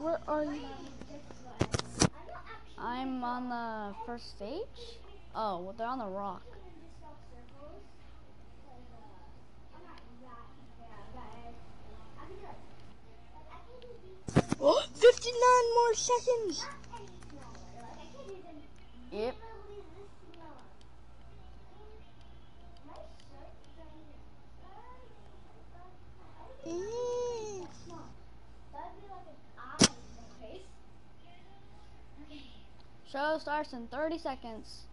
Where are you? I'm on the first stage. Oh, well, they're on the rock. Oh, 59 more seconds. Yep. Show starts in 30 seconds.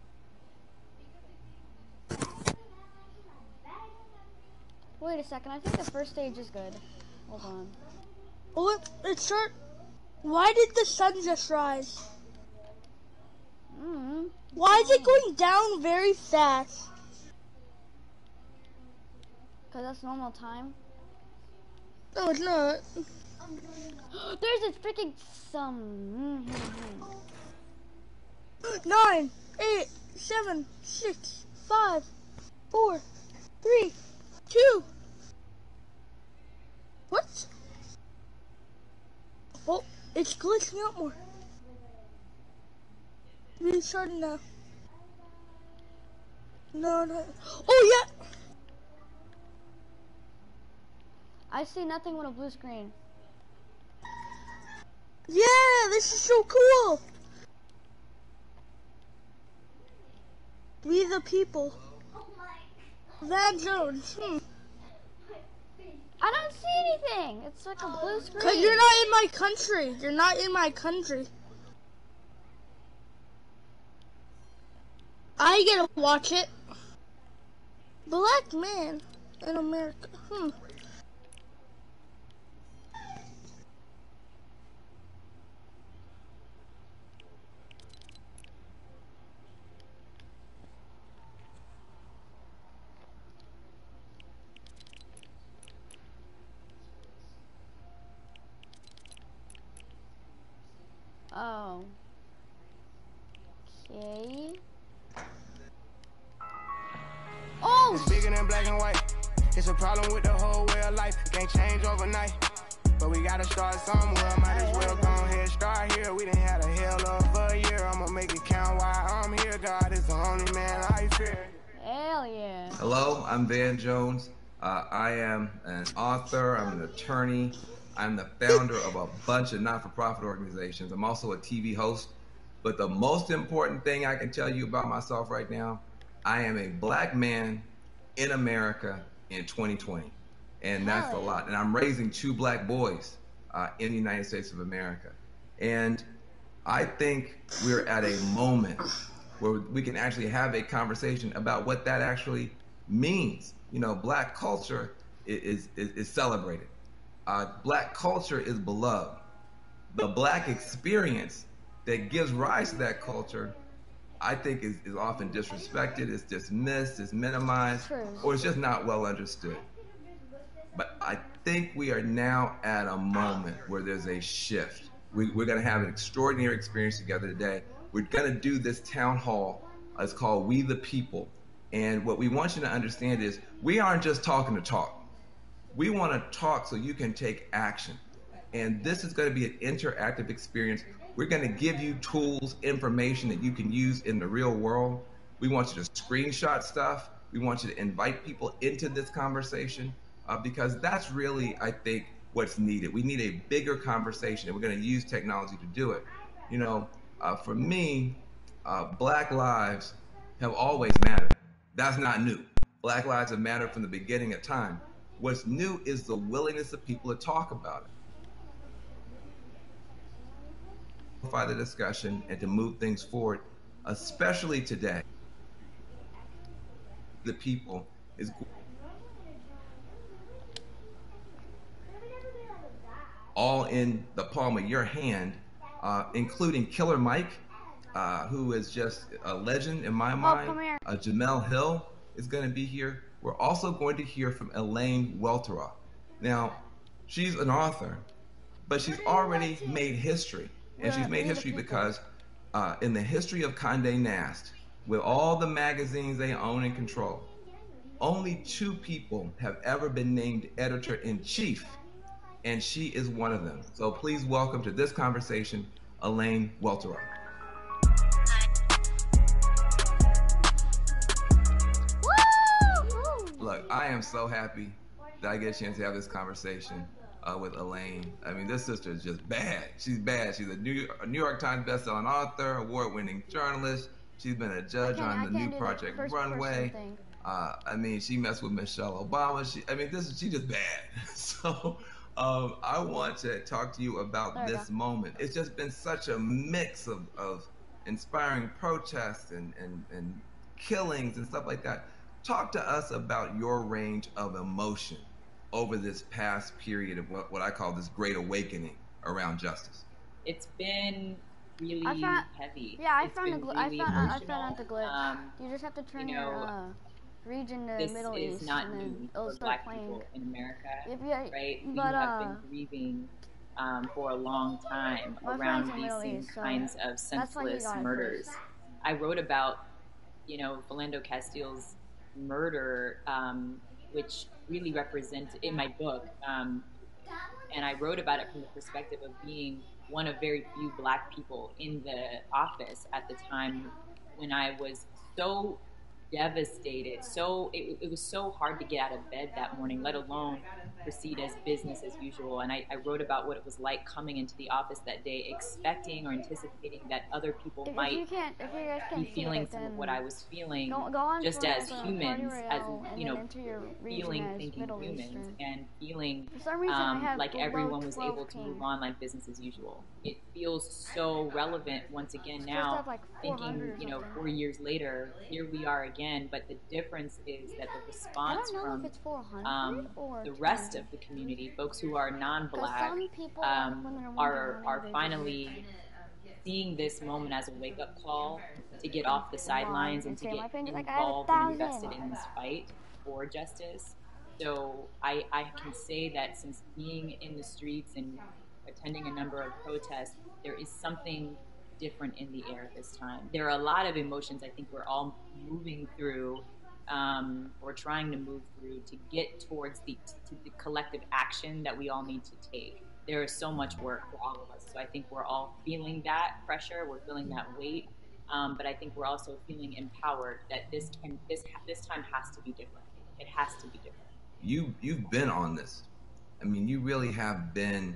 Wait a second, I think the first stage is good. Hold on. Oh, it's short. Why did the sun just rise? Why is it going down very fast? Because that's normal time. No, it's not. There's a freaking some. 9, 8, 7, 6, 5, 4, 3, 2. What? Oh, it's glitching out more. Restarting now. No. Oh, yeah. I see nothing with a blue screen. Yeah, this is so cool. We the people. Van Jones. I don't see anything. It's like a blue screen. Cause you're not in my country. You're not in my country. I get to watch it. Black man in America. Oh. Okay. Oh! It's bigger than black and white. It's a problem with the whole way of life. Can't change overnight. But we gotta start somewhere. Might as well go ahead, start here. We done had a hell of a year. I'ma make it count while I'm here. God is the only man I fear. Hell yeah. Hello, I'm Van Jones. I am an author, I'm an attorney, I'm the founder of a bunch of not-for-profit organizations. I'm also a TV host. But the most important thing I can tell you about myself right now, I am a black man in America in 2020. And that's a lot. And I'm raising 2 black boys in the United States of America. And I think we're at a moment where we can actually have a conversation about what that actually means. You know, black culture is celebrated. Black culture is beloved. The black experience that gives rise to that culture, I think is often disrespected, is dismissed, is minimized, or it's just not well understood. But I think we are now at a moment where there's a shift. We're going to have an extraordinary experience together today. We're going to do this town hall. It's called We the People. And what we want you to understand is we aren't just talking to talk. We want to talk so you can take action. And this is going to be an interactive experience. We're going to give you tools, information that you can use in the real world. We want you to screenshot stuff. We want you to invite people into this conversation because that's really, I think, what's needed. We need a bigger conversation, and we're going to use technology to do it. You know, for me, black lives have always mattered. That's not new. Black lives have mattered from the beginning of time. What's new is the willingness of people to talk about it. The discussion and to move things forward, especially today. The people is all in the palm of your hand, including Killer Mike, who is just a legend in my mind. Jamel Hill is going to be here. We're also going to hear from Elaine Welteroth. Now, she's an author, but she's already made history. And she's made history because in the history of Condé Nast, with all the magazines they own and control, only 2 people have ever been named editor-in-chief and she is one of them. So please welcome to this conversation, Elaine Welteroth. Look, I am so happy that I get a chance to have this conversation with Elaine. I mean, this sister is just bad. She's bad. She's a New York Times bestselling author, award-winning journalist. She's been a judge on the new Project Runway. I mean, she messed with Michelle Obama. She's just bad. So I want to talk to you about this moment. It's just been such a mix of inspiring protests and killings and stuff like that. Talk to us about your range of emotion over this past period of what I call this great awakening around justice. It's been really heavy. Yeah, I found out the glitch. You just have to turn your region to the Middle East, this is not and new then it'll for start Black playing. people in America, right? But we have been grieving for a long time around these same kinds of senseless murders. I wrote about, Philando Castile's murder, which really represents in my book, and I wrote about it from the perspective of being one of very few Black people in the office at the time, when I was so devastated. So it was so hard to get out of bed that morning, let alone proceed as business as usual. And I wrote about what it was like coming into the office that day, expecting or anticipating that other people might be feeling some of what I was feeling, just as humans, as feeling, thinking humans, and feeling like everyone was able to move on like business as usual. It feels so relevant once again now, thinking 4 years later, here we are again. But the difference is that the response from the rest of the community, folks who are non-Black, are finally seeing this moment as a wake-up call to get off the sidelines and to get involved and invested in this fight for justice. So I can say that since being in the streets and attending a number of protests, there is something different in the air this time. There are a lot of emotions I think we're all moving through, or trying to move through to get towards the collective action that we all need to take. There is so much work for all of us. So I think we're all feeling that pressure, we're feeling that weight, but I think we're also feeling empowered that this time has to be different. It has to be different. You've been on this. I mean, you really have been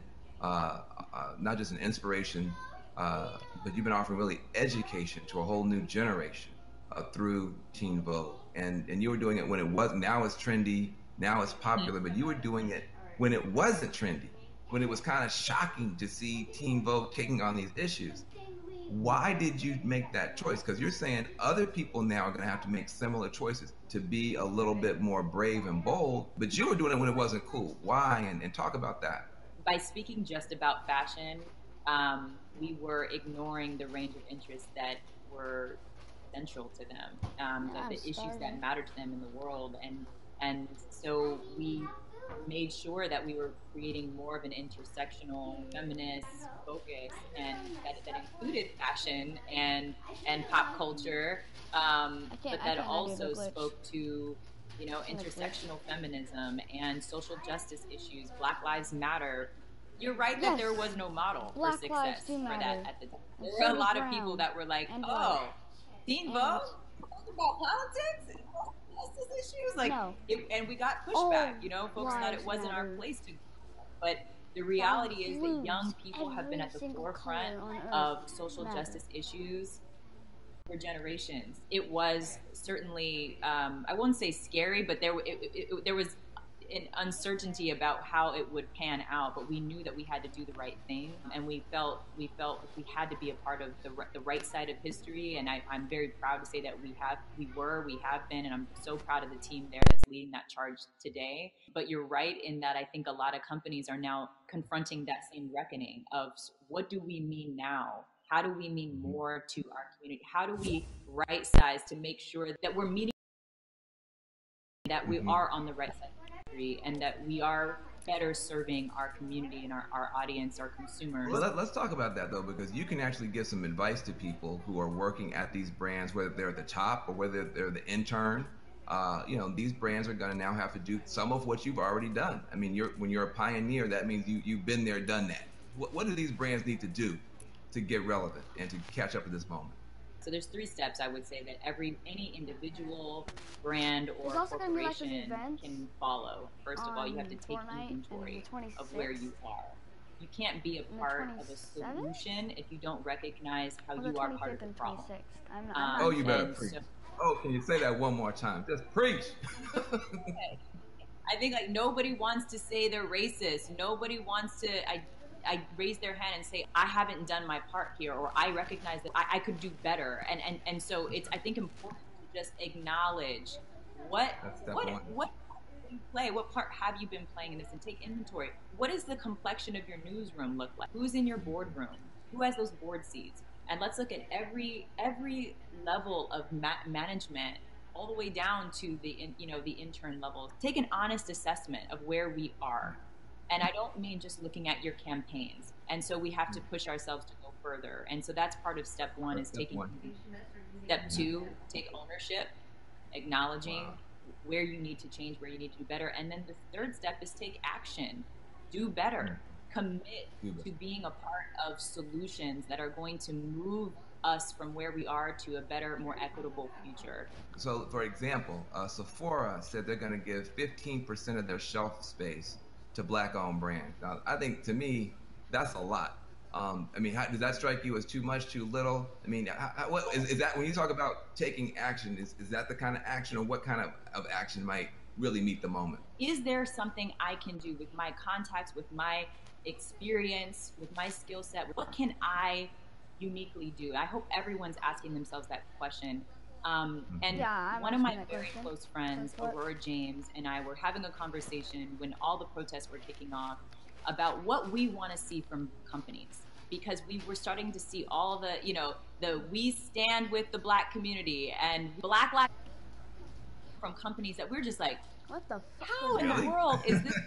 not just an inspiration, but you've been offering really education to a whole new generation through Teen Vogue. And you were doing it when it wasn't. Now it's trendy, now it's popular, but you were doing it when it wasn't trendy, when it was kind of shocking to see Teen Vogue taking on these issues. Why did you make that choice? Because you're saying other people now are going to have to make similar choices to be a little bit more brave and bold, but you were doing it when it wasn't cool. Why? And talk about that. By speaking just about fashion, we were ignoring the range of interests that were central to them, the issues that matter to them in the world. And so we made sure that we were creating more of an intersectional feminist focus, and that included fashion and pop culture, but that also spoke to intersectional feminism and social justice issues. Black Lives Matter. You're right that there was no model for success for that at the time. There were a lot of people that were like, "Oh, Teen Vogue about politics, justice issues," and we got pushback. Folks thought it wasn't our place to. But the reality is that young people have been at the forefront of social justice issues for generations. It was certainly, I won't say scary, but there was an uncertainty about how it would pan out, but we knew that we had to do the right thing, and we felt we had to be a part of the right side of history. And I'm very proud to say that we have been, and I'm so proud of the team there that's leading that charge today. But you're right in that I think a lot of companies are now confronting that same reckoning of, what do we mean now? How do we mean more to our community? How do we right size to make sure that we're meeting, that we are on the right side of history, and that we are better serving our community and our audience, our consumers. Well, let's talk about that, though, because you can actually give some advice to people who are working at these brands, whether they're at the top or whether they're the intern you know, these brands are going to now have to do some of what you've already done. I mean, when you're a pioneer, that means you've been there, done that. What do these brands need to do to get relevant and to catch up at this moment? So there's 3 steps I would say that any individual brand or corporation can follow. First of all, you have to take inventory of where you are. You can't be a part of a solution if you don't recognize how you are part of the problem. Oh, you better preach. Oh, can you say that one more time? Just preach. Okay. I think like nobody wants to say they're racist. Nobody wants to I raise their hand and say, I haven't done my part here, or I recognize that I could do better. And so it's, I think, important to just acknowledge what you play, what part have you been playing in this, and take inventory. What does the complexion of your newsroom look like? Who's in your boardroom? Who has those board seats? And let's look at every level of management, all the way down to the intern level. Take an honest assessment of where we are. And I don't mean just looking at your campaigns. And so we have to push ourselves to go further. And so that's part of step 1 is taking. Step 2, take ownership, acknowledging where you need to change, where you need to do better. And then the 3rd step is take action, do better, commit to being a part of solutions that are going to move us from where we are to a better, more equitable future. So, for example, Sephora said they're going to give 15% of their shelf space to Black-owned brands. Now, I think, to me, that's a lot. I mean, does that strike you as too much, too little? I mean, what is that when you talk about taking action? Is that the kind of action, or what kind of action might really meet the moment? Is there something I can do with my contacts, with my experience, with my skill set? What can I uniquely do? I hope everyone's asking themselves that question. And one of my very close friends, Aurora James, and I were having a conversation when all the protests were kicking off about what we want to see from companies, because we were starting to see all the we stand with the Black community and Black lives from companies that we're just like, what the fuck? How in the world is this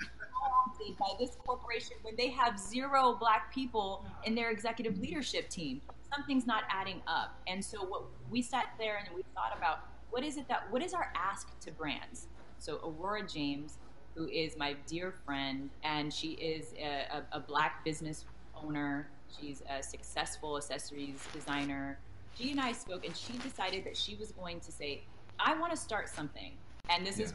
by this corporation when they have 0 Black people in their executive leadership team? Something's not adding up. And so what we sat there and we thought about, what is our ask to brands? So Aurora James, who is my dear friend, and she is a Black business owner. She's a successful accessories designer. She and I spoke, and she decided that she was going to say, I want to start something. And this is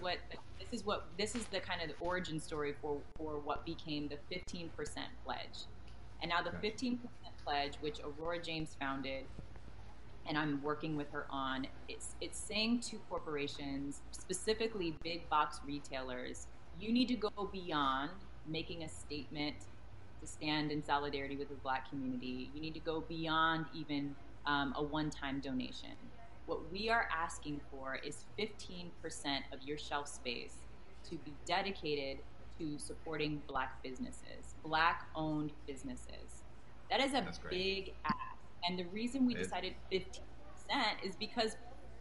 the kind of the origin story for what became the 15% pledge. And now the 15% pledge, which Aurora James founded, and I'm working with her on, it's saying to corporations, specifically big box retailers, you need to go beyond making a statement to stand in solidarity with the Black community. You need to go beyond even a one-time donation. What we are asking for is 15% of your shelf space to be dedicated to supporting Black businesses, Black-owned businesses. That is a big ask. And the reason we decided 15% is because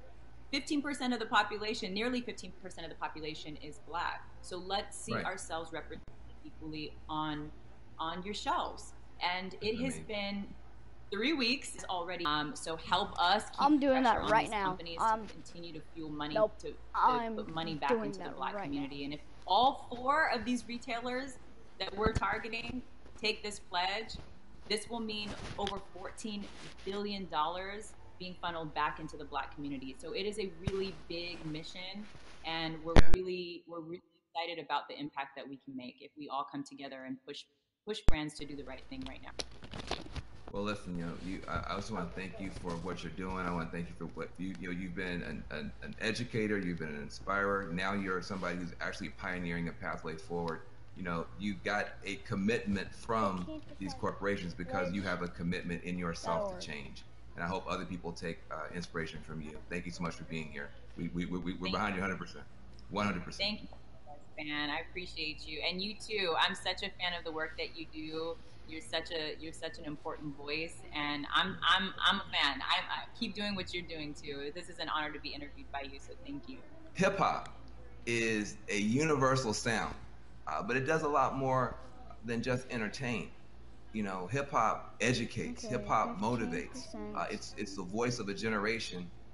15% of the population, nearly 15% of the population is Black. So let's see ourselves represented equally on your shelves. And it has been 3 weeks already. So help us keep I'm doing that on right these now. companies to continue to fuel money, to put money back into the Black community. And if all 4 of these retailers that we're targeting take this pledge, this will mean over $14 billion being funneled back into the Black community. So it is a really big mission, and we're really excited about the impact that we can make if we all come together and push brands to do the right thing right now. Well, listen, I also want to thank you for what you're doing. I want to thank you for what you've been an educator, you've been an inspirer. Now you're somebody who's actually pioneering a pathway forward. You've got a commitment from these corporations because you have a commitment in yourself to change. And I hope other people take inspiration from you. Thank you so much for being here. We're behind you 100%. 100%. Thank you, fan. I appreciate you, and you too. I'm such a fan of the work that you do. You're such an important voice, and I'm a fan. I keep doing what you're doing too. This is an honor to be interviewed by you, so thank you. Hip hop is a universal sound, but it does a lot more than just entertain. Hip hop educates. Hip hop motivates. It's the voice of a generation,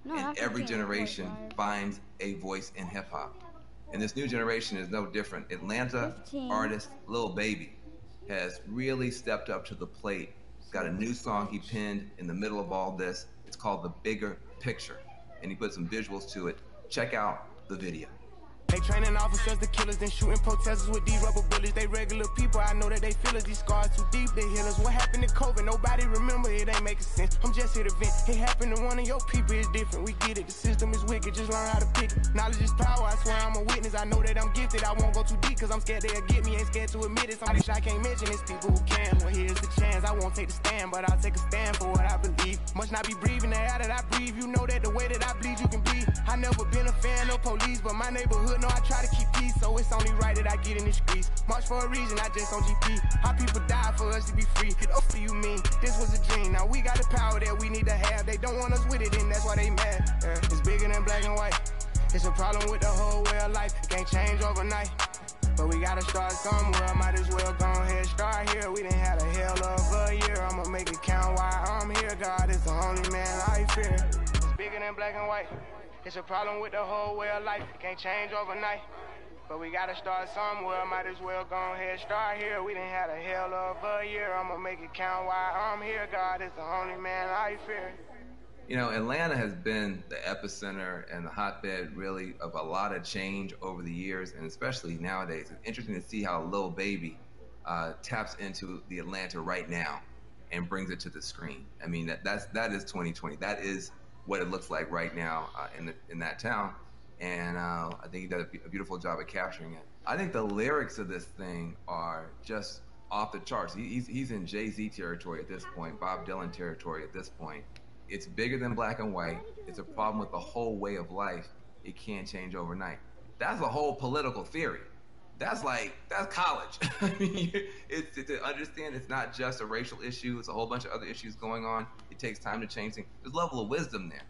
and every generation finds a voice in hip hop. And this new generation is no different. Atlanta artist Lil Baby has really stepped up to the plate. He's got a new song he penned in the middle of all this. It's called The Bigger Picture, and he put some visuals to it. Check out the video. They training officers, the killers, then shooting protesters with these rubber bullets. They regular people, I know that they feel us. These scars too deep, they heal us. What happened to COVID? Nobody remember, it ain't making sense. I'm just here to vent. It happened to one of your people, it's different. We get it, the system is wicked, just learn how to pick it. Knowledge is power, I swear I'm a witness. I know that I'm gifted, I won't go too deep, cause I'm scared they'll get me, ain't scared to admit it. Somebody I can't mention, it's people who can. Well, here's the chance, I won't take the stand, but I'll take a stand for what I believe. Must not be breathing the air that I breathe. You know that the way that I bleed, you can breathe. I never been a fan of police, but my neighborhood know I try to keep peace, so it's only right that I get in the streets. March for a reason, I just on GP. How people die for us to be free. What do you mean? This was a dream. Now we got the power that we need to have. They don't want us with it, and that's why they mad. It's bigger than black and white. It's a problem with the whole way of life. It can't change overnight, but we gotta start somewhere. Might as well go ahead, start here. We done had a hell of a year. I'ma make it count while I'm here. God is the only man I fear. It's bigger than black and white. It's a problem with the whole way of life. It can't change overnight, but we gotta start somewhere. Might as well go ahead, start here. We done had a hell of a year. I'ma make it count while I'm here. God is the only man I fear. You know, Atlanta has been the epicenter and the hotbed, really, of a lot of change over the years, and especially nowadays. It's interesting to see how Lil Baby taps into the Atlanta right now and brings it to the screen. I mean, that is 2020. That is what it looks like right now in that town. And I think he did a beautiful job of capturing it. I think the lyrics of this thing are just off the charts. He's in Jay-Z territory at this point, Bob Dylan territory at this point. It's bigger than black and white. It's a problem with the whole way of life. It can't change overnight. That's a whole political theory. That's college. I mean, it's to understand it's not just a racial issue. It's a whole bunch of other issues going on. It takes time to change things. There's a level of wisdom there.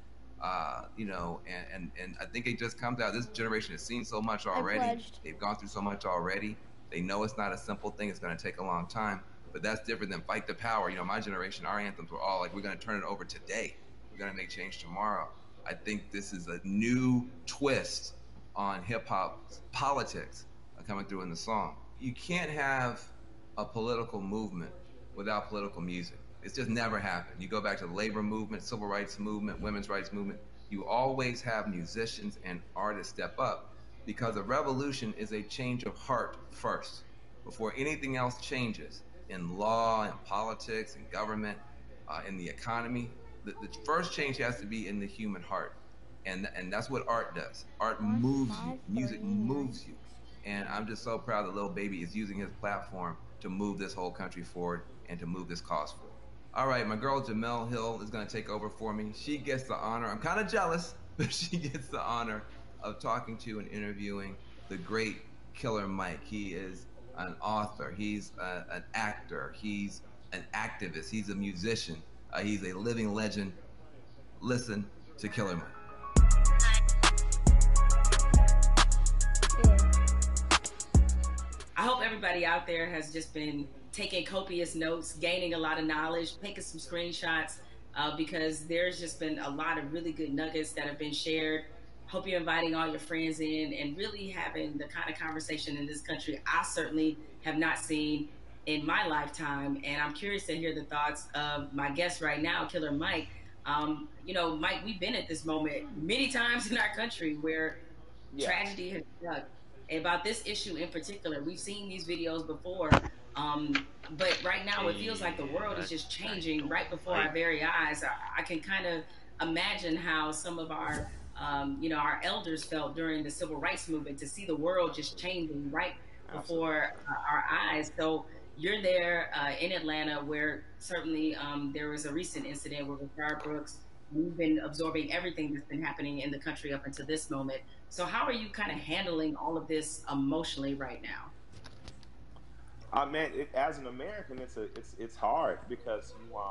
You know, and I think it just comes out. This generation has seen so much already. They've gone through so much already. They know it's not a simple thing. It's going to take a long time. But that's different than fight the power. You know, my generation, our anthems were all like, we're going to turn it over today. We're going to make change tomorrow. I think this is a new twist on hip hop politics coming through in the song. You can't have a political movement without political music. It's just never happened. You go back to the labor movement, civil rights movement, women's rights movement. You always have musicians and artists step up because a revolution is a change of heart first before anything else changes in law and politics and government, in the economy. The first change has to be in the human heart. And that's what art does. Art moves you. Music moves you. And I'm just so proud that Lil Baby is using his platform to move this whole country forward and to move this cause forward. All right, my girl Jemele Hill is going to take over for me. She gets the honor. I'm kind of jealous, but she gets the honor of talking to and interviewing the great Killer Mike. He is an author. He's an actor. He's an activist. He's a musician. He's a living legend. Listen to Killer Mike. I hope everybody out there has just been taking copious notes, gaining a lot of knowledge, taking some screenshots, because there's just been a lot of really good nuggets that have been shared. Hope you're inviting all your friends in and really having the kind of conversation in this country I certainly have not seen in my lifetime. And I'm curious to hear the thoughts of my guest right now, Killer Mike. You know, Mike, we've been at this moment many times in our country where tragedy has struck. About this issue in particular, we've seen these videos before, but right now it feels like the world is just changing right before our very eyes. I can kind of imagine how some of our, you know, our elders felt during the civil rights movement, to see the world just changing right before our eyes. So you're there in Atlanta, where certainly there was a recent incident with Rayshard Brooks. We've been absorbing everything that's been happening in the country up until this moment. So how are you kind of handling all of this emotionally right now? Man, as an American, it's hard because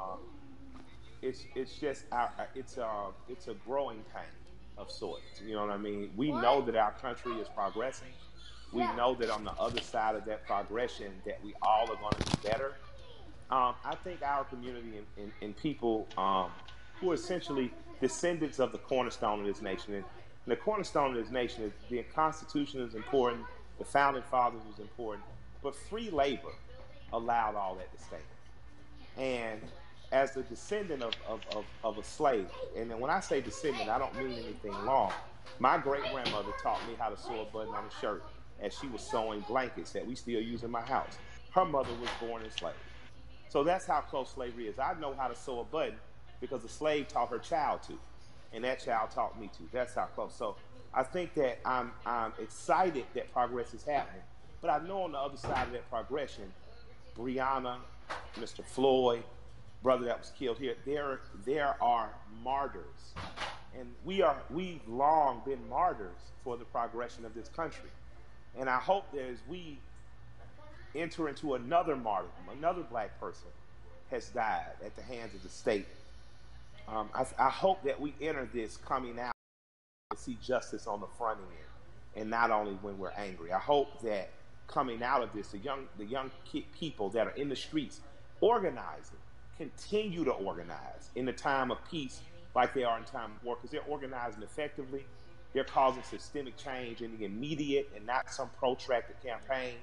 it's just it's a growing pain of sorts. You know what I mean? We know that our country is progressing. We know that on the other side of that progression, that we all are going to be better. I think our community and people who essentially descendants of the cornerstone of this nation. And the cornerstone of this nation is the Constitution is important, the Founding Fathers was important, but free labor allowed all that to stay. And as the descendant of a slave, and then when I say descendant, I don't mean anything long. My great-grandmother taught me how to sew a button on a shirt as she was sewing blankets that we still use in my house. Her mother was born enslaved. So that's how close slavery is. I know how to sew a button because a slave taught her child to, and that child taught me to. That's how close. So I think that I'm excited that progress is happening, but I know on the other side of that progression, Breonna, Mr. Floyd, brother that was killed here, there are martyrs. And we've long been martyrs for the progression of this country. And I hope that as we enter into another martyrdom, another black person has died at the hands of the state. I hope that we enter this coming out to see justice on the front end, and not only when we're angry. I hope that coming out of this, the young people that are in the streets organizing, continue to organize in the time of peace like they are in time of war, because they're organizing effectively. They're causing systemic change in the immediate and not some protracted campaign.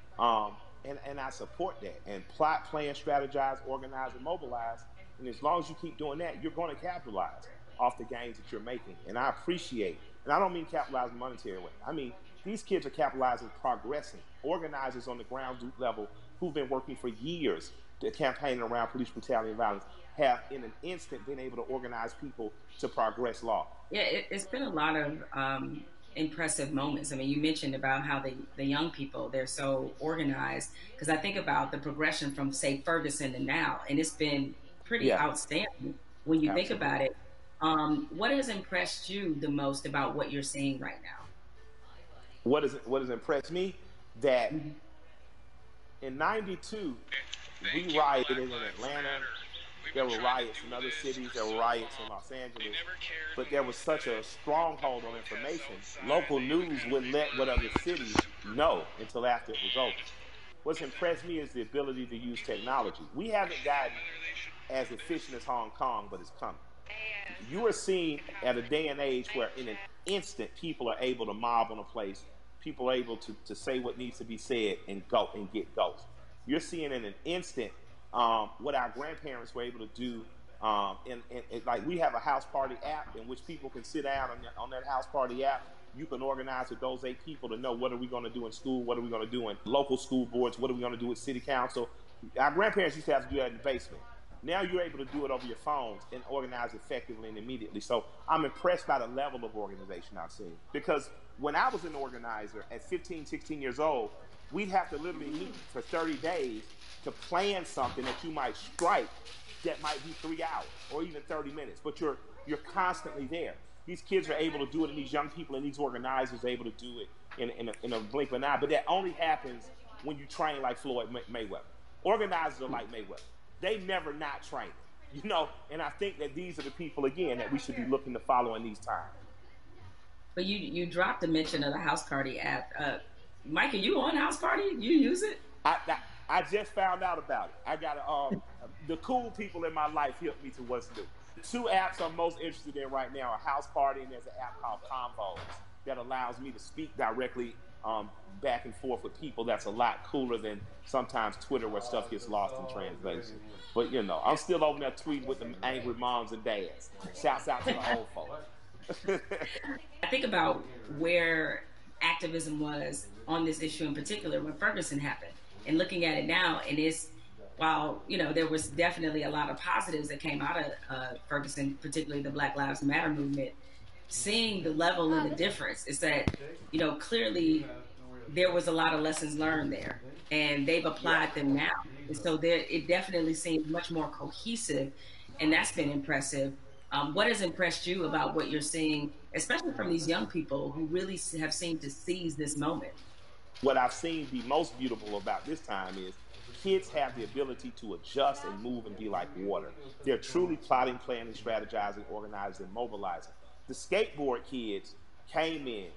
And I support that. And plot, plan, strategize, organize, and mobilize. And as long as you keep doing that, you're going to capitalize off the gains that you're making. And I appreciate, and I don't mean capitalize in a monetary way. I mean, these kids are capitalizing, progressing. Organizers on the ground level who've been working for years to campaign around police brutality and violence have in an instant been able to organize people to progress law. Yeah, it's been a lot of impressive moments. I mean, you mentioned about how the young people, they're so organized, because I think about the progression from, say, Ferguson to now, and it's been pretty outstanding when you think about it. What has impressed you the most about what you're seeing right now? What has impressed me? That in '92, we rioted in Atlanta. There were riots in other cities. There were riots in Los Angeles. But there was such a stronghold on information. Local news wouldn't let what other cities know until after it was over. What's impressed me is the ability to use technology. We haven't gotten as efficient as Hong Kong, but it's coming. You are seeing at a day and age where in an instant people are able to mob on a place. People are able to say what needs to be said and go and get ghosts. You're seeing in an instant what our grandparents were able to do. And like we have a house party app in which people can sit down on that house party app. You can organize with those 8 people to know what are we going to do in school, what are we going to do in local school boards, what are we going to do with city council. Our grandparents used to have to do that in the basement. Now you're able to do it over your phones and organize effectively and immediately. So I'm impressed by the level of organization I've seen. Because when I was an organizer at 15, 16 years old, we'd have to literally meet for 30 days to plan something that you might strike that might be 3 hours or even 30 minutes. But you're constantly there. These kids are able to do it, and these young people and these organizers are able to do it in a blink of an eye. But that only happens when you train like Floyd Mayweather. Organizers are like Mayweather. They never not train, you know, and I think that these are the people, again, that we should be looking to follow in these times. But you dropped the mention of the House Party app. Mike, are you on House Party? You use it? I just found out about it. I got the cool people in my life helped me to what's new. The 2 apps I'm most interested in right now are House Party, and there's an app called Convos that allows me to speak directly back and forth with people. That's a lot cooler than sometimes Twitter where stuff gets lost in translation. But, you know, I'm still over there tweeting with the angry moms and dads. Shouts out to the old folks. I think about where activism was on this issue in particular when Ferguson happened, and looking at it now, and it's, while, you know, there was definitely a lot of positives that came out of Ferguson, particularly the Black Lives Matter movement, seeing the level and the difference is that, you know, clearly there was a lot of lessons learned there, and they've applied them now. And so it definitely seems much more cohesive, and that's been impressive. What has impressed you about what you're seeing, especially from these young people who really have seemed to seize this moment? What I've seen be most beautiful about this time is kids have the ability to adjust and move and be like water. They're truly plotting, planning, strategizing, organizing, and mobilizing. The skateboard kids came in.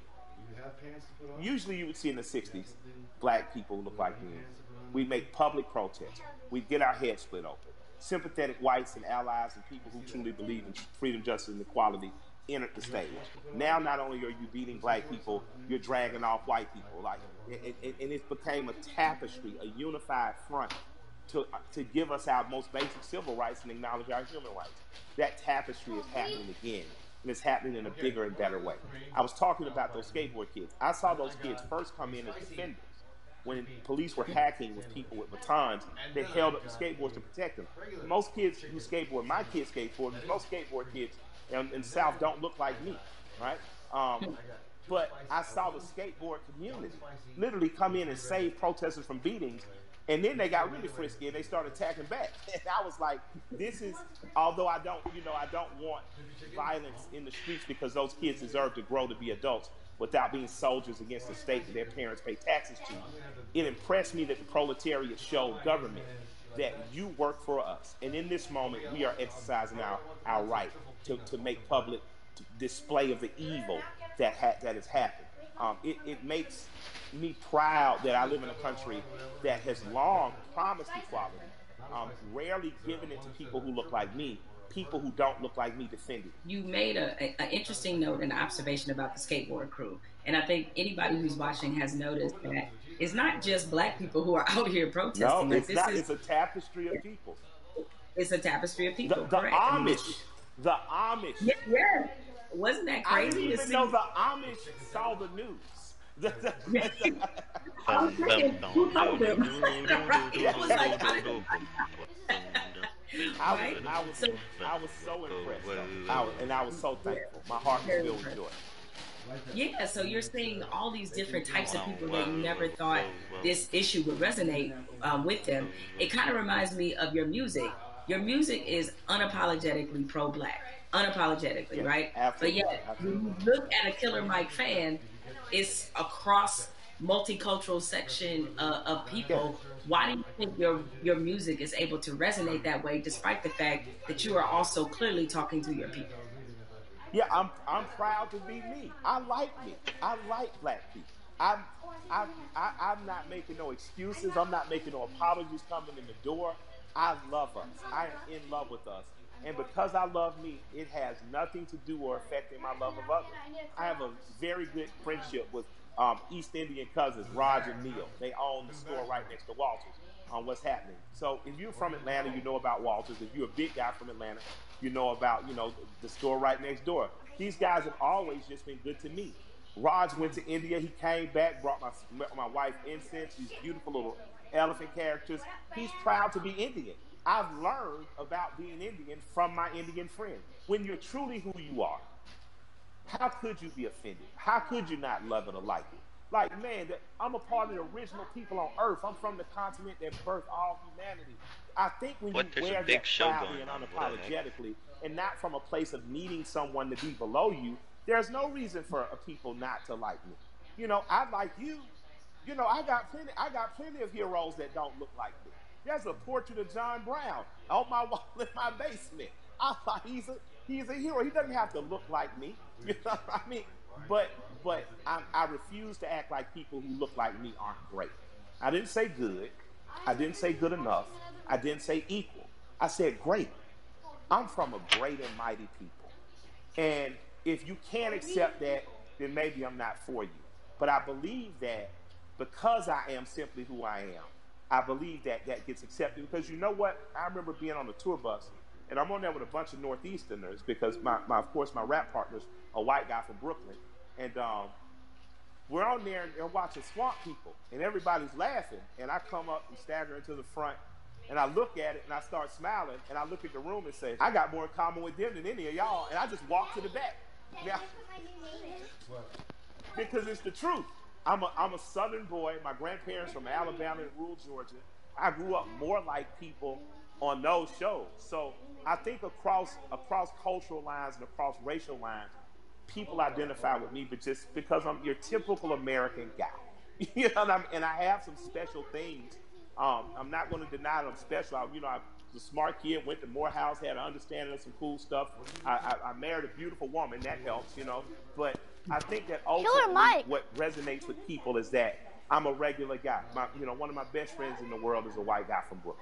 Usually you would see in the 60s, black people look like men. We'd make public protests. We'd get our heads split open. sympathetic whites and allies and people who truly believe in freedom, justice, and equality entered the stage. Now, not only are you beating black people, you're dragging off white people. Like, and it became a tapestry, a unified front to give us our most basic civil rights and acknowledge our human rights. That tapestry is happening again, and it's happening in a bigger and better way. I was talking about those skateboard kids. I saw those kids first come in as defenders. When police were hacking with people with batons, they held up the skateboards to protect them. Most kids who skateboard, my kids skateboard, most skateboard kids in the South don't look like me, right? But I saw the skateboard community literally come in and save protesters from beatings, and then they got really frisky and they started attacking back. And I was like, this is, although I don't want violence in the streets because those kids deserve to grow to be adults without being soldiers against the state that their parents pay taxes to. It impressed me that the proletariat showed government that you work for us. And in this moment, we are exercising our right to make public display of the evil that has happened. It makes me proud that I live in a country that has long promised equality, rarely given it to people who look like me. People who don't look like me defended. You made an interesting note and observation about the skateboard crew. And I think anybody who's watching has noticed that it's not just black people who are out here protesting. No, it's not. It's a tapestry of people. It's a tapestry of people. The Amish. The Amish. Yeah. Wasn't that crazy? I didn't even know the Amish saw the news. I was thinking, who told them? It was like, I was so impressed, and I was so thankful. My heart was filled with joy. Yeah, so you're seeing all these different types of people that you never thought this issue would resonate with them. It kind of reminds me of your music. Your music is unapologetically pro-black, unapologetically, yes, right? Absolutely. But yet, when you look at a Killer Mike fan, it's across multicultural section of people. Yes. Why do you think your music is able to resonate that way, despite the fact that you are also clearly talking to your people? Yeah, I'm proud to be me. I like me. I like black people. I'm not making no excuses. I'm not making no apologies coming in the door. I love us. I am in love with us. And because I love me, it has nothing to do or affecting my love of others. I have a very good friendship with East Indian cousins, Raj and Neil. They own the store right next to Walters on what's happening. So if you're from Atlanta, you know about Walters. If you're a big guy from Atlanta, you know about, the store right next door. These guys have always just been good to me. Raj went to India. He came back, brought my wife incense, these beautiful little elephant characters. He's proud to be Indian. I've learned about being Indian from my Indian friends. When you're truly who you are, how could you be offended? How could you not love it or like it? Like, man, I'm a part of the original people on Earth. I'm from the continent that birthed all humanity. I think when you wear that proudly and unapologetically, and not from a place of needing someone to be below you, there's no reason for a people not to like me. I like you. I got plenty of heroes that don't look like me. There's a portrait of John Brown on my wall in my basement. I thought he's a hero. He doesn't have to look like me. You know what I mean? But I refuse to act like people who look like me aren't great. I didn't say good. I didn't say good enough. I didn't say equal. I said great. I'm from a great and mighty people. And if you can't accept that, then maybe I'm not for you. But I believe that because I am simply who I am, I believe that gets accepted. Because you know what? I remember being on a tour bus, and I'm on there with a bunch of Northeasterners because of course my rap partner's a white guy from Brooklyn. And we're on there and they're watching Swamp People, and everybody's laughing. And I come up and stagger into the front, and I look at it and I start smiling, and I look at the room and say, I got more in common with them than any of y'all. And I just walk to the back. Now, because it's the truth. I'm a Southern boy. My grandparents from Alabama and rural Georgia. I grew up more like people on those shows. So I think across cultural lines and across racial lines, people identify with me, but just because I'm your typical American guy. You know what I mean? And I have some special things. I'm not going to deny that I'm special. I was a smart kid, went to Morehouse, had an understanding of some cool stuff. I married a beautiful woman. That helps, But I think that ultimately what resonates with people is that I'm a regular guy. One of my best friends in the world is a white guy from Brooklyn.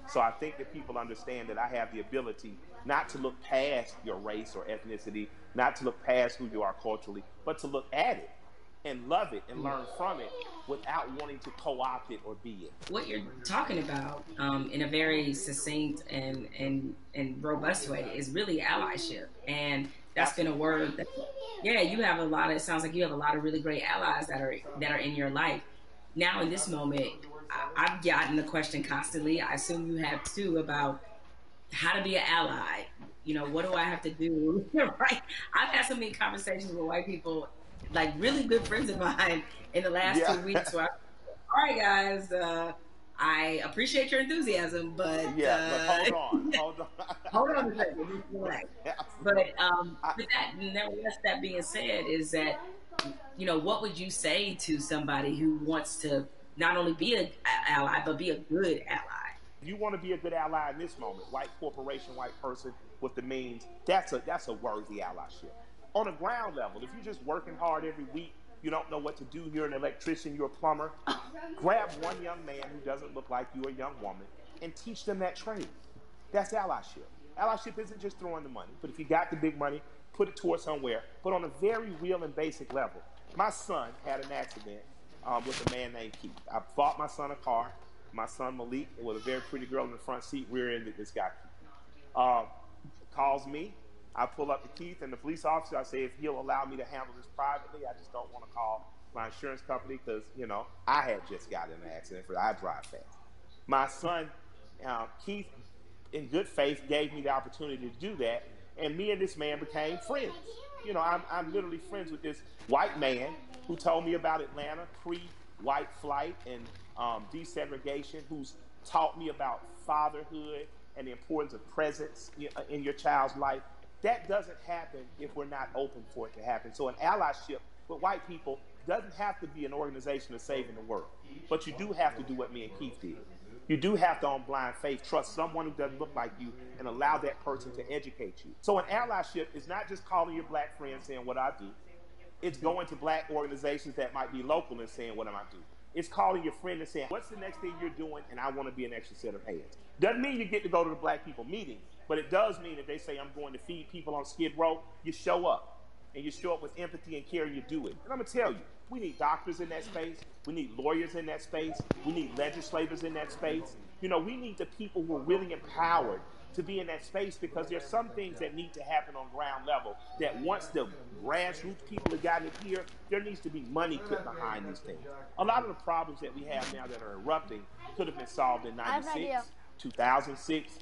So I think that people understand that I have the ability not to look past your race or ethnicity, not to look past who you are culturally, but to look at it and love it and learn from it without wanting to co-opt it or be it. What you're talking about in a very succinct and robust way is really allyship. And that's been a word that, you have a lot of, it sounds like you have a lot of really great allies that are in your life. Now in this moment, I've gotten the question constantly, I assume you have too, about how to be an ally. You know, what do I have to do? Right? I've had so many conversations with white people, like really good friends of mine in the last 2 weeks where all right guys, I appreciate your enthusiasm, but hold on a second. But nevertheless, that being said, is that, you know, what would you say to somebody who wants to not only be an ally, but be a good ally? You want to be a good ally in this moment, white corporation, white person with the means, that's a worthy allyship. On a ground level, if you're just working hard every week, you don't know what to do, you're an electrician, you're a plumber, grab one young man who doesn't look like you, a young woman, and teach them that trade. That's allyship. Allyship isn't just throwing the money, but if you got the big money, put it towards somewhere. But on a very real and basic level, my son had an accident with a man named Keith. I bought my son a car. My son Malik, with a very pretty girl in the front seat, rear-ended this guy. Calls me. I pull up to Keith and the police officer. I say, if he'll allow me to handle this privately, I just don't want to call my insurance company because, you know, I had just got in an accident. I drive fast. My son, Keith, in good faith, gave me the opportunity to do that, and me and this man became friends. You know, I'm literally friends with this white man who told me about Atlanta pre-white flight and desegregation, who's taught me about fatherhood and the importance of presence in your child's life. That doesn't happen if we're not open for it to happen. So an allyship with white people doesn't have to be an organization of saving the world. But you do have to do what me and Keith did. You do have to, on blind faith, trust someone who doesn't look like you and allow that person to educate you. So an allyship is not just calling your black friends saying what I do. It's going to black organizations that might be local and saying what am I do. It's calling your friend and saying, what's the next thing you're doing? And I want to be an extra set of hands. Doesn't mean you get to go to the black people meeting, but it does mean if they say I'm going to feed people on Skid Row, you show up. And you show up with empathy and care and you do it. And I'm going to tell you, we need doctors in that space. We need lawyers in that space. We need legislators in that space. You know, we need the people who are really empowered to be in that space, because there's some things that need to happen on ground level that once the grassroots people have gotten it here, there needs to be money put behind these things. A lot of the problems that we have now that are erupting could have been solved in 96, 2006,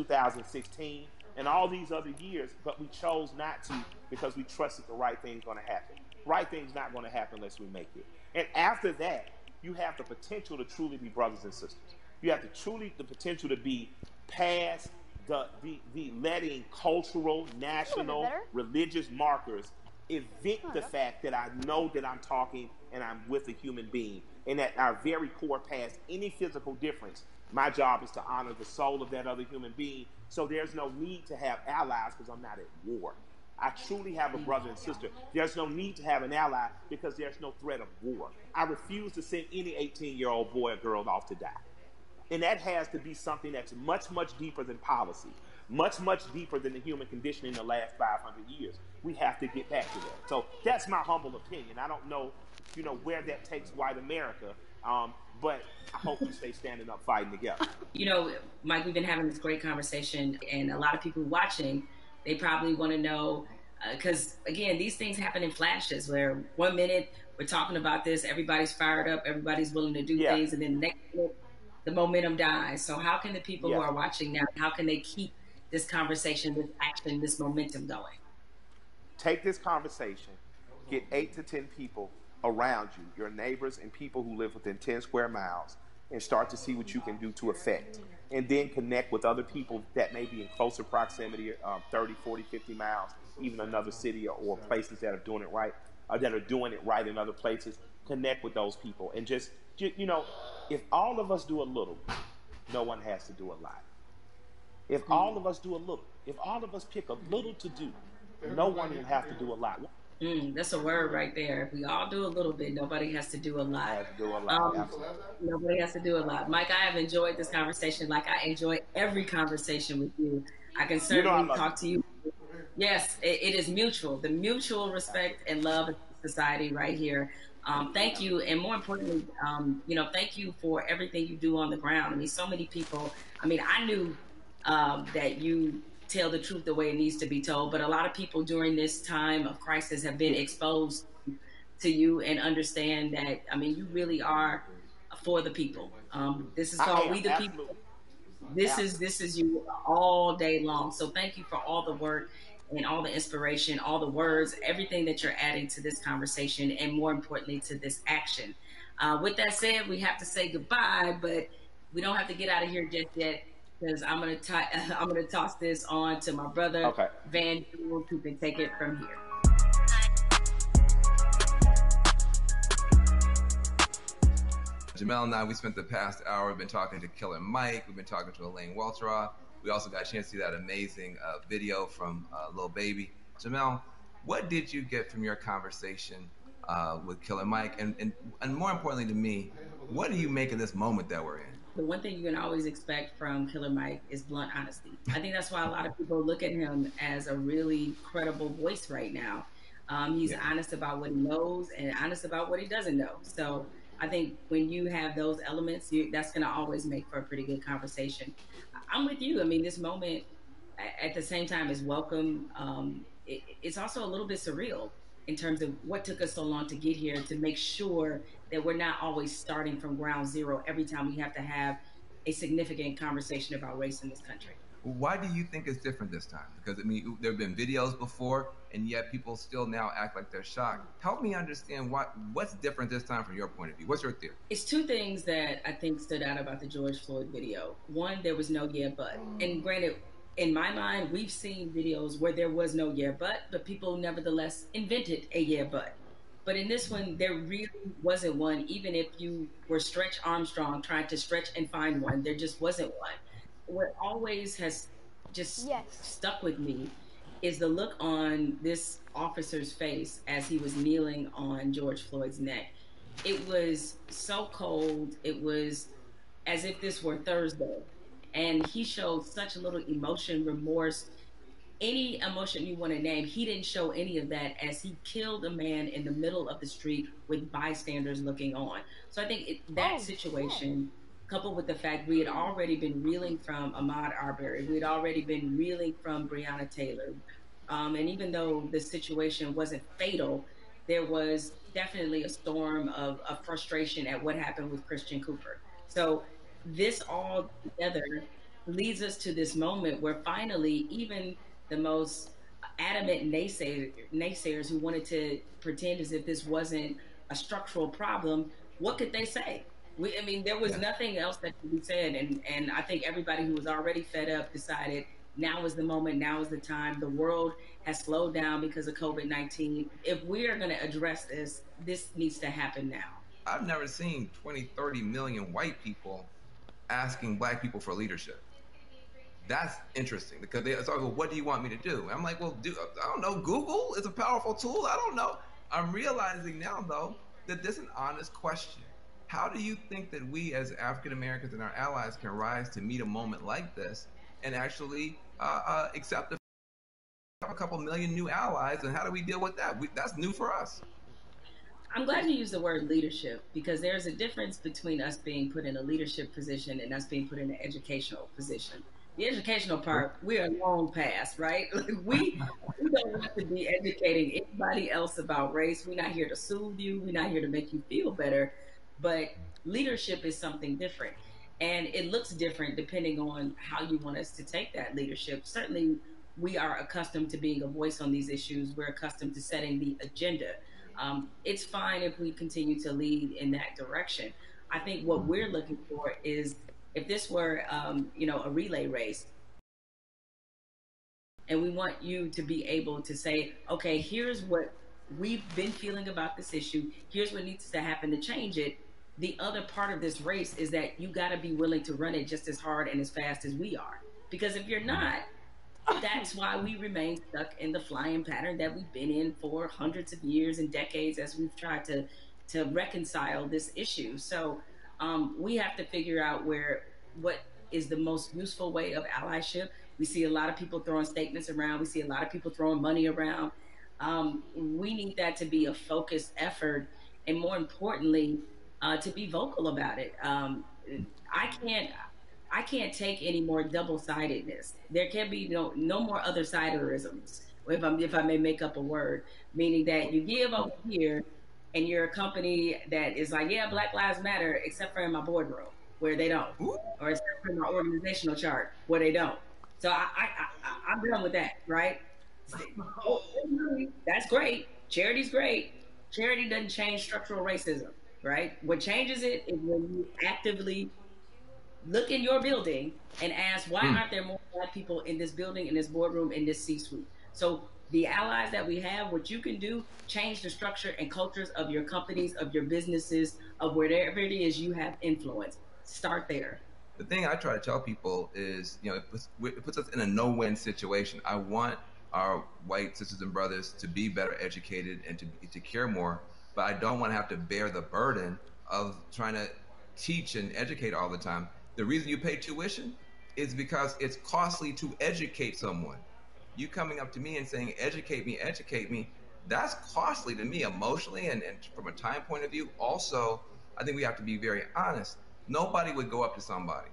2016, and all these other years, but we chose not to because we trusted the right thing's going to happen. Right thing's not going to happen unless we make it. And after that, you have the potential to truly be brothers and sisters. You have the potential to be past the letting cultural, national, religious markers evict the fact that I know that I'm talking and I'm with a human being, and at our very core, past any physical difference, my job is to honor the soul of that other human being. So there's no need to have allies because I'm not at war. I truly have a brother and sister. There's no need to have an ally because there's no threat of war. I refuse to send any 18-year-old boy or girl off to die. And that has to be something that's much, much deeper than policy, much, much deeper than the human condition in the last 500 years. We have to get back to that. So that's my humble opinion. I don't know, where that takes white America, but I hope we stay standing up, fighting together. Mike, we've been having this great conversation, and a lot of people watching, they probably want to know, because, again, these things happen in flashes where 1 minute we're talking about this, everybody's fired up, everybody's willing to do things, and then next minute, the momentum dies. So how can the people who are watching now, how can they keep this conversation, this action, this momentum going? Take this conversation, get 8 to 10 people around you, your neighbors and people who live within 10 square miles, and start to see what you can do to affect. And then connect with other people that may be in closer proximity, 30, 40, 50 miles, even another city or places that are doing it right, or that are doing it right in other places. Connect with those people and just if all of us do a little, no one has to do a lot. If all of us do a little, if all of us pick a little to do, no one will have to do a lot. That's a word right there. If we all do a little bit, nobody has to do a lot. Nobody has to do a lot. Mike, I have enjoyed this conversation like I enjoy every conversation with you. I can certainly talk to you. Yes, it is mutual. The mutual respect and love of society right here. Thank you. And more importantly, thank you for everything you do on the ground. I mean, so many people, I knew that you tell the truth the way it needs to be told, but a lot of people during this time of crisis have been exposed to you and understand that, you really are for the people. This is called We the People. This is you all day long. So thank you for all the work and all the inspiration, all the words, everything that you're adding to this conversation, and more importantly, to this action. With that said, we have to say goodbye, but we don't have to get out of here just yet, because I'm gonna toss this on to my brother, Van Jewel, who can take it from here. Jamel and I, we spent the past hour, we've been talking to Killer Mike, we've been talking to Elaine Welteroth. We also got a chance to see that amazing video from Lil Baby. Jamel, what did you get from your conversation with Killer Mike? And more importantly to me, what do you make of this moment that we're in? The one thing you can always expect from Killer Mike is blunt honesty. I think that's why a lot of people look at him as a really credible voice right now. He's honest about what he knows and honest about what he doesn't know. So I think when you have those elements, that's going to always make for a pretty good conversation. I'm with you. This moment at the same time is welcome. It's also a little bit surreal in terms of what took us so long to get here, to make sure that we're not always starting from ground zero every time we have to have a significant conversation about race in this country. Why do you think it's different this time? Because there have been videos before, and yet people still now act like they're shocked. Help me understand what's different this time from your point of view. What's your theory? It's two things that I think stood out about the George Floyd video. One, there was no yeah, but. And granted, in my mind, we've seen videos where there was no yeah, but people nevertheless invented a yeah, but. But in this one, there really wasn't one. Even if you were Stretch Armstrong trying to stretch and find one, there just wasn't one. What always has just stuck with me is the look on this officer's face as he was kneeling on George Floyd's neck. It was so cold. It was as if this were Thursday. And he showed such little emotion, remorse, any emotion you want to name. He didn't show any of that as he killed a man in the middle of the street with bystanders looking on. So I think that situation, coupled with the fact we had already been reeling from Ahmaud Arbery, we had already been reeling from Breonna Taylor. And even though the situation wasn't fatal, there was definitely a storm of frustration at what happened with Christian Cooper. So this all together leads us to this moment where finally even the most adamant naysayers who wanted to pretend as if this wasn't a structural problem, what could they say? There was nothing else that could be said. And I think everybody who was already fed up decided now is the moment, now is the time. The world has slowed down because of COVID-19. If we are going to address this, this needs to happen now. I've never seen 20, 30 million white people asking black people for leadership. That's interesting because they start going, what do you want me to do? And I'm like, well, I don't know. Google is a powerful tool. I don't know. I'm realizing now, though, that this is an honest question. How do you think that we as African Americans and our allies can rise to meet a moment like this and actually accept a couple million new allies? And how do we deal with that? That's new for us. I'm glad you used the word leadership because there's a difference between us being put in a leadership position and us being put in an educational position. The educational part, we are long past, right? We don't want to be educating anybody else about race. We're not here to soothe you. We're not here to make you feel better. But leadership is something different. And it looks different depending on how you want us to take that leadership. Certainly, we are accustomed to being a voice on these issues. We're accustomed to setting the agenda. It's fine if we continue to lead in that direction. I think what we're looking for is if this were, a relay race, and we want you to be able to say, okay, here's what we've been feeling about this issue. Here's what needs to happen to change it. The other part of this race is that you got to be willing to run it just as hard and as fast as we are. Because if you're not, that's why we remain stuck in the flying pattern that we've been in for hundreds of years and decades as we've tried to reconcile this issue. So we have to figure out what is the most useful way of allyship. We see a lot of people throwing statements around. We see a lot of people throwing money around. We need that to be a focused effort, and more importantly, to be vocal about it. I can't take any more double-sidedness. There can be no more other-siderisms, if I may make up a word, meaning that you give over here and you're a company that is like, yeah, Black Lives Matter, except for in my boardroom where they don't, or except for my organizational chart where they don't. So I'm done with that, right? That's great. Charity's great. Charity doesn't change structural racism, right? What changes it is when you actively look in your building and ask, why aren't there more Black people in this building, in this boardroom, in this C-suite? So the allies that we have, what you can do, change the structure and cultures of your companies, of your businesses, of wherever it is you have influence. Start there. The thing I try to tell people is, it puts us in a no-win situation. I want our white sisters and brothers to be better educated and to care more, but I don't want to have to bear the burden of trying to teach and educate all the time. The reason you pay tuition is because it's costly to educate someone. You coming up to me and saying, educate me, that's costly to me emotionally and from a time point of view. Also, I think we have to be very honest. Nobody would go up to somebody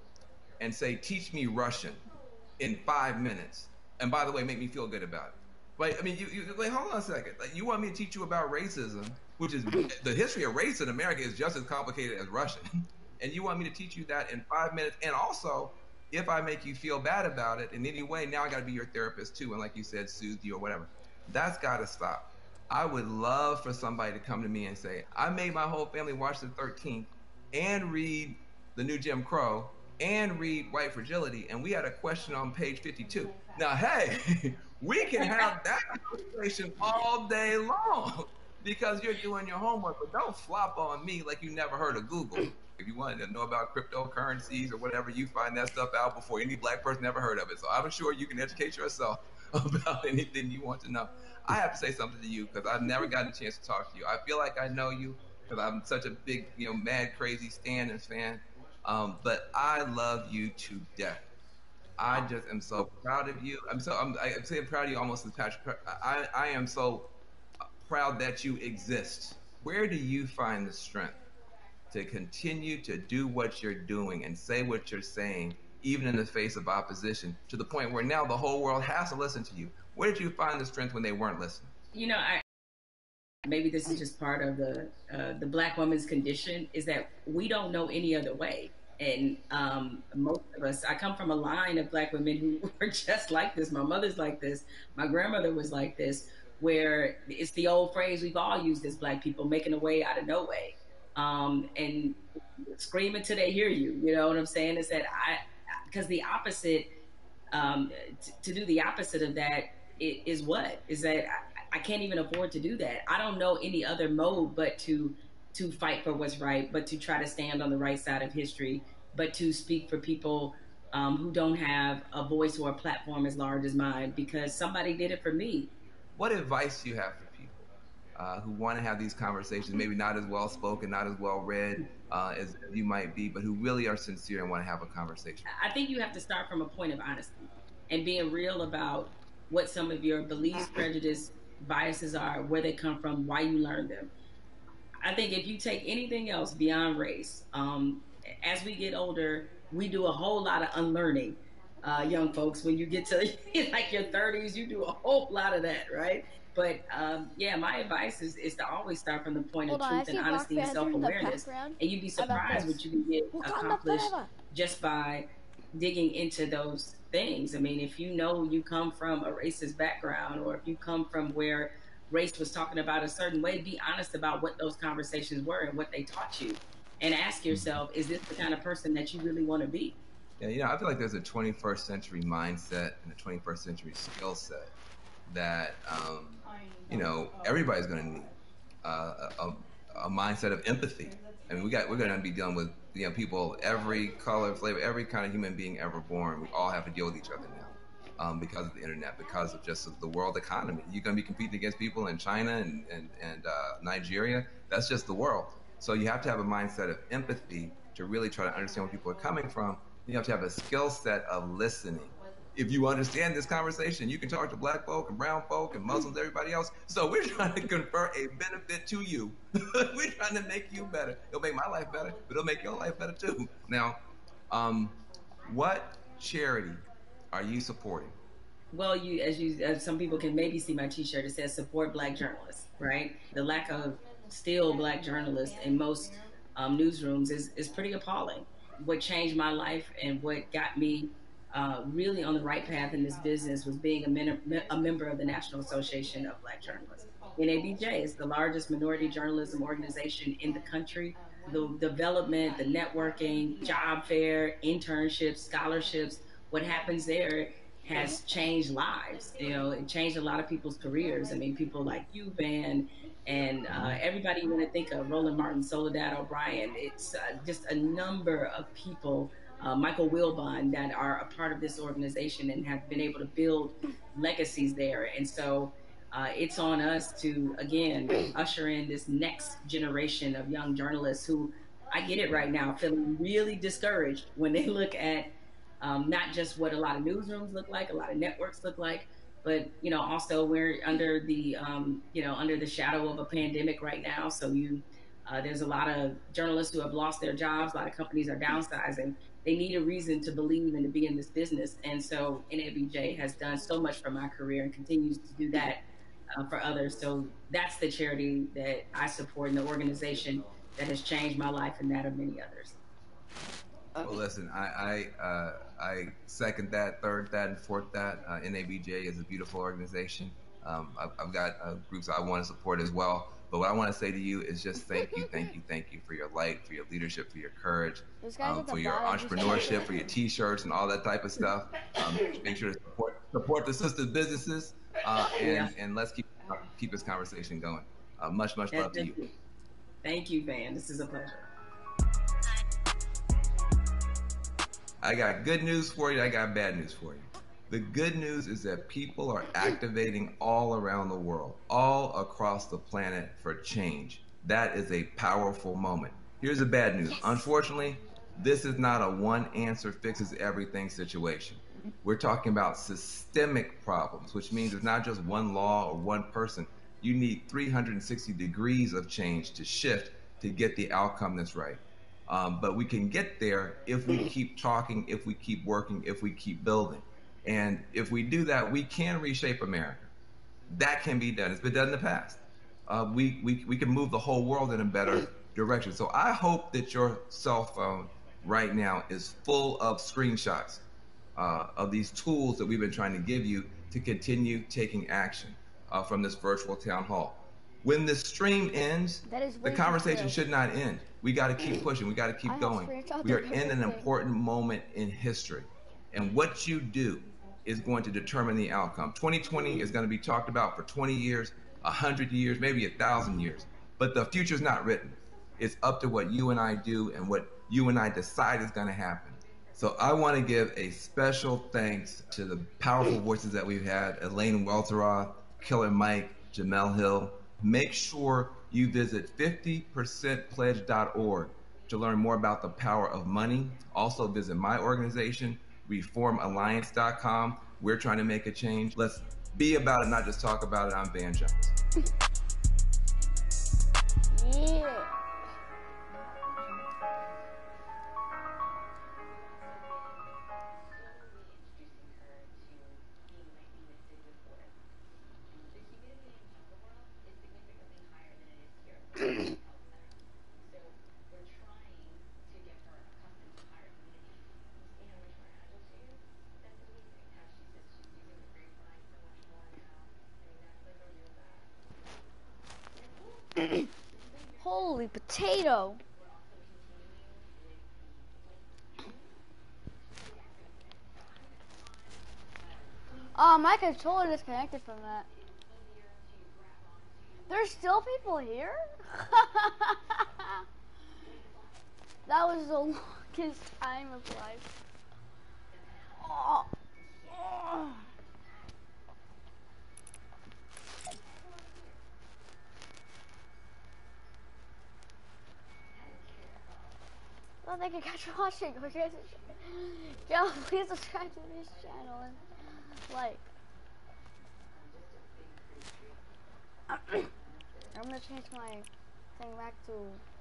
and say, teach me Russian in 5 minutes. And by the way, make me feel good about it. Like, I mean, you like, hold on a second. Like, you want me to teach you about racism, which is the history of race in America is just as complicated as Russian. And you want me to teach you that in 5 minutes. And also, if I make you feel bad about it in any way, now I got to be your therapist too. And like you said, soothe you or whatever. That's got to stop. I would love for somebody to come to me and say, I made my whole family watch the 13th and read The New Jim Crow and read White Fragility. And we had a question on page 52. Now, hey, we can have that conversation all day long because you're doing your homework, but don't flop on me like you never heard of Google. If you wanted to know about cryptocurrencies or whatever, you find that stuff out before any Black person ever heard of it. So I'm sure you can educate yourself about anything you want to know. I have to say something to you because I've never gotten a chance to talk to you. I feel like I know you because I'm such a big, mad, crazy Stan and fan. But I love you to death. I just am so proud of you. I'm saying proud of you almost as Patrick. I am so proud that you exist. Where do you find the strength to continue to do what you're doing and say what you're saying, even in the face of opposition, to the point where now the whole world has to listen to you? Where did you find the strength when they weren't listening? Maybe this is just part of the Black woman's condition, is that we don't know any other way. And most of us, I come from a line of Black women who were just like this. My mother's like this. My grandmother was like this, where it's the old phrase we've all used as Black people, making a way out of no way. And scream until they hear you. You know what I'm saying? Is that because the opposite, to do the opposite of that is what? Is that I can't even afford to do that. I don't know any other mode but to fight for what's right, but to try to stand on the right side of history, but to speak for people who don't have a voice or a platform as large as mine, because somebody did it for me. What advice do you have for people who want to have these conversations, maybe not as well spoken, not as well read as you might be, but who really are sincere and want to have a conversation? I think you have to start from a point of honesty and being real about what some of your beliefs, prejudice, biases are, where they come from, why you learned them. I think if you take anything else beyond race, as we get older, we do a whole lot of unlearning. Young folks, when you get to like your 30s, you do a whole lot of that, right? But my advice is to always start from the point of truth and honesty and self-awareness. And you'd be surprised what you can get accomplished just by digging into those things. I mean, if you know you come from a racist background, or if you come from where race was talking about a certain way, be honest about what those conversations were and what they taught you. And ask yourself, is this the kind of person that you really want to be? Yeah, I feel like there's a 21st century mindset and a 21st century skill set that, everybody's going to need a mindset of empathy. I mean, we're going to be dealing with people, every color, flavor, every kind of human being ever born. We all have to deal with each other now. because of the internet, because of just the world economy. You're going to be competing against people in China and Nigeria. That's just the world. So you have to have a mindset of empathy to really try to understand where people are coming from. You have to have a skill set of listening. If you understand this conversation, you can talk to black folk and brown folk and Muslims, everybody else. So we're trying to confer a benefit to you. We're trying to make you better. It'll make my life better, but it'll make your life better too. Now, what charity are you supporting? Well, as some people can maybe see my T-shirt, it says "Support Black Journalists." Right? The lack of still Black journalists in most newsrooms is pretty appalling. What changed my life and what got me really on the right path in this business was being a member of the National Association of Black Journalists. NABJ is the largest minority journalism organization in the country. The development, the networking, job fair, internships, scholarships, what happens there has changed lives. You know, it changed a lot of people's careers. I mean, people like you, Van, and everybody you want to think of, Roland Martin, Soledad O'Brien. It's just a number of people, Michael Wilbon, that are a part of this organization and have been able to build legacies there. And so it's on us to, again, usher in this next generation of young journalists who, I get it right now, feeling really discouraged when they look at not just what a lot of newsrooms look like, a lot of networks look like, but, you know, also we're under the, under the shadow of a pandemic right now. So there's a lot of journalists who have lost their jobs. A lot of companies are downsizing. They need a reason to believe and to be in this business. And so NABJ has done so much for my career and continues to do that for others. So that's the charity that I support and the organization that has changed my life and that of many others. Well, listen, I second that, third that, and fourth that. NABJ is a beautiful organization. I've got groups I want to support as well. But what I want to say to you is just thank you for your light, for your leadership, for your courage, for your entrepreneurship, for your T-shirts and all that type of stuff. Make sure to support the sister businesses, and let's keep this conversation going. Much love to you. Thank you, Van. This is a pleasure. I got good news for you. I got bad news for you. The good news is that people are activating all around the world, all across the planet for change. That is a powerful moment. Here's the bad news. Unfortunately, this is not a one answer fixes everything situation. We're talking about systemic problems, which means it's not just one law or one person. You need 360 degrees of change to shift to get the outcome that's right. But we can get there if we keep talking, if we keep working, if we keep building. And if we do that, we can reshape America. That can be done. It's been done in the past. We can move the whole world in a better direction. So I hope that your cell phone right now is full of screenshots of these tools that we've been trying to give you to continue taking action from this virtual town hall. When the stream ends, the conversation should not end. We got to keep pushing. We got to keep going. We are in an important moment in history. And what you do is going to determine the outcome. 2020 is going to be talked about for 20 years, 100 years, maybe 1,000 years. But the future's not written. It's up to what you and I do and what you and I decide is going to happen. So I want to give a special thanks to the powerful voices that we've had, Elaine Welteroth, Killer Mike, Jamel Hill. Make sure you visit 50percentpledge.org to learn more about the power of money. Also visit my organization, reformalliance.com. We're trying to make a change. Let's be about it, not just talk about it. I'm Van Jones. Yeah. Holy potato. My controller disconnected from that. There's still people here? That was the longest time of life. Oh. thank you guys for watching. Yo, please subscribe to this channel and like. I'm gonna change my thing back to.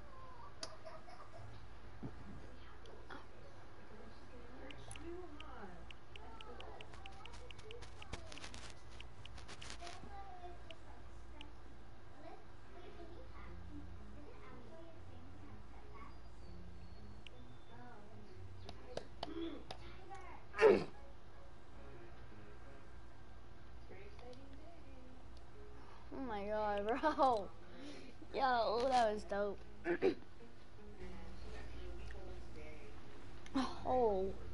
Oh my god, bro. Yo, that was dope. Oh.